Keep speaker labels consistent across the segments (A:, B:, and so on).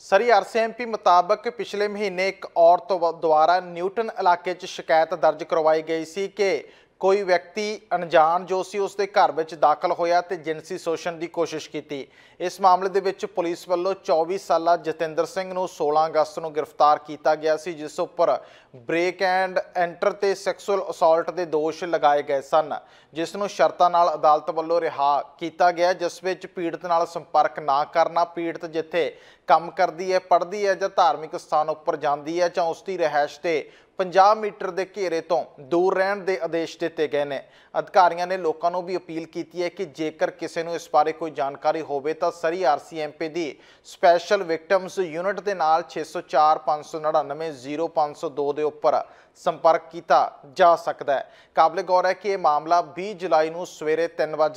A: सरी आरसीएमपी मुताबक पिछले महीने एक औरत द्वारा न्यूटन इलाके च शिकायत दर्ज करवाई गई सी कि कोई व्यक्ति अनजान जो सी उसके घर में दाखिल होया ते जिनसी शोषण की कोशिश की। इस मामले दे विच पुलिस वालों 24 साला जतिंदर सिंह नूं 16 अगस्त को गिरफ्तार किया गया सी, जिस उपर ब्रेक एंड एंटर ते सैक्सुअल असॉल्ट के दोष लगाए गए सन, जिसनूं शर्तां नाल अदालत वालों रिहा किया गया, जिस विच पीड़ित नाल संपर्क ना करना, पीड़ित जिथे काम करती है, पढ़ती है जां धार्मिक स्थान उपर जाती है जां उसकी रिहायश से 50 मीटर के घेरे तो दूर रहने के आदेश दिते गए हैं। अधिकारियों ने लोगों को भी अपील की है कि जेकर किसी को इस बारे कोई जानकारी होवे तो सरी आरसीएमपी की स्पैशल विक्टिम्स यूनिट के नाल 604 599 0502 के उपर संपर्क किया जा सकता है। काबिल गौर है कि यह मामला 20 जुलाई को सवेरे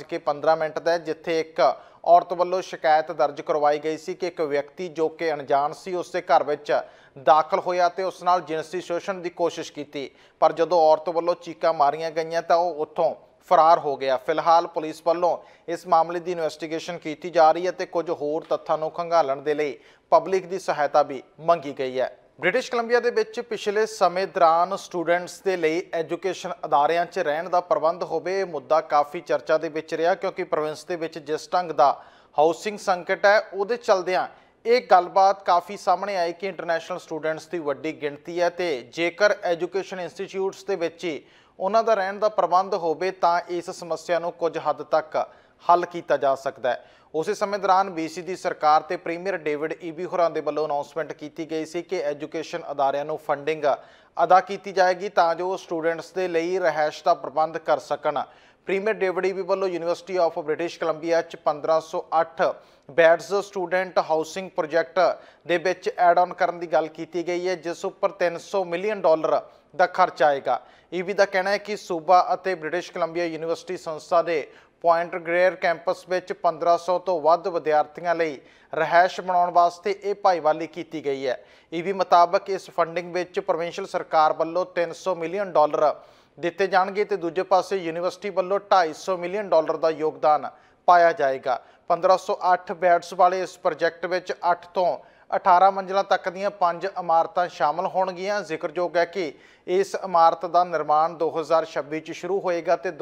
A: 3:15 का है, जिथे एक औरत वालों शिकायत दर्ज करवाई गई सी कि एक व्यक्ति जो कि अनजान सी उसके घर में दाखिल होया ते उस नाल जिनसी शोषण की कोशिश की, पर जदों औरत वालों चीकां मारियां गईयां तां वह उत्थों फरार हो गया। फिलहाल पुलिस वालों इस मामले की इन्वेस्टिगेशन की जा रही है ते कुछ होर तत्थां नूं खंगालण दे लई पब्लिक की सहायता भी मंगी गई है। ब्रिटिश कोलंबिया दे विच पिछले समय दौरान स्टूडेंट्स के लिए एजुकेशन अदारियां च रहण दा प्रबंध होवे, यह मुद्दा काफ़ी चर्चा दे विच रहा, क्योंकि प्रोविंस दे विच जिस ढंग दा हाउसिंग संकट है उहदे चलदियां एक गलबात काफ़ी सामने आई कि इंटरनेशनल स्टूडेंट्स की वड्डी गिणती है, तो जेकर एजुकेशन इंस्टीट्यूट्स के विच ही उन्हां दा रहण दा प्रबंध होवे तां इस समस्या नूं कुछ हद तक हल किया जा सकता है। उस समय दौरान BC की सरकार ते प्रीमियर डेविड ईबी होरां दे वल्लों अनाउंसमेंट की गई सी कि एजुकेशन अदारियां नूं फंडिंग अदा की जाएगी तां जो स्टूडेंट्स के लिए रिहायश का प्रबंध कर सकन। प्रीमियर डेविड ईबी वालों university of British Columbia 1508 beds student housing project दे विच एड ऑन करने की गल की गई है, जिस उपर $300 मिलियन का खर्च आएगा। ईबी का कहना है कि सूबा और ब्रिटिश कोलंबिया यूनीवर्सिटी संस्था के पॉइंट ग्रेयर कैंपस में 1500 तो वध विद्यार्थियों लई रिहायश बनाने वास्ते यह भाईवाली की गई है। ईबी मुताबक इस फंडिंग में प्रोविंशियल सरकार वालों $300 मिलियन दिते जाणगे ते दूजे पासे यूनीवर्सिटी वालों $250 मिलियन का योगदान पाया जाएगा। 1508 बैड्स वाले इस प्रोजैक्ट में 8 तो 18 मंजिलों तक दीयां 5 इमारतां शामिल होणगियां। जिक्रयोग है कि इस इमारत का निर्माण 2026 शुरू होएगा तो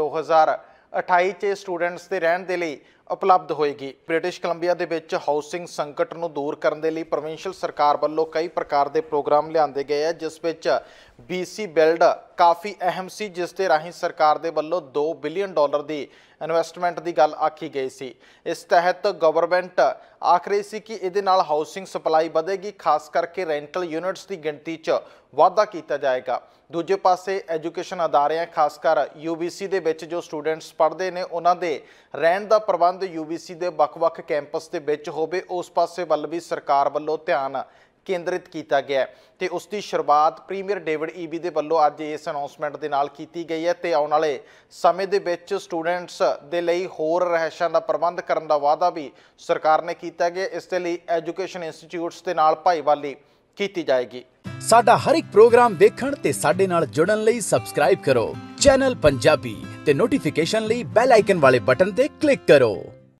A: 2028 स्टूडेंट्स के रहने के लिए उपलब्ध होएगी। ब्रिटिश कोलंबिया दे विच हाउसिंग संकट नूं दूर करने के लिए प्रोविंशियल सरकार वालों कई प्रकार के प्रोग्राम लिआंदे गए हैं, जिस विच BC बिल्ड काफ़ी अहम सी, जिस दे राहीं सरकार दे वल्लों $2 बिलियन की इन्वेस्टमेंट की गल आखी गई सी। इस तहत गवर्नमेंट आख रही सी कि इहदे नाल हाउसिंग सप्लाई वधेगी, खास करके रेंटल यूनिट्स की गिणती च वाधा किया जाएगा। दूजे पासे एजुकेशन अदारे खासकर UBC दे विच जो स्टूडेंट्स पढ़ते हैं उन्हां दे रहण दा प्रबंध UBC दे वख-वख कैंपस दे विच होवे, उस पासे वल भी सरकार वल्लों ध्यान केंद्रित किया गया है ते उसकी शुरुआत प्रीमियर डेविड ईबी दे वल्लों अज इस अनाउंसमेंट के नाल की गई है। तो आने वाले समय दे विच स्टूडेंट्स दे लई होर रिहायशां दा प्रबंध करन दा वादा भी सरकार ने किया गया। इस दे लई एजुकेशन इंस्टीट्यूट्स दे नाल भाईवाली की जाएगी।
B: साडा हर एक प्रोग्राम देखण ते साडे नाल जुड़न लई सबसक्राइब करो चैनल पंजाबी ते नोटिफिकेशन लई बेल आइकन वाले बटन ते क्लिक करो।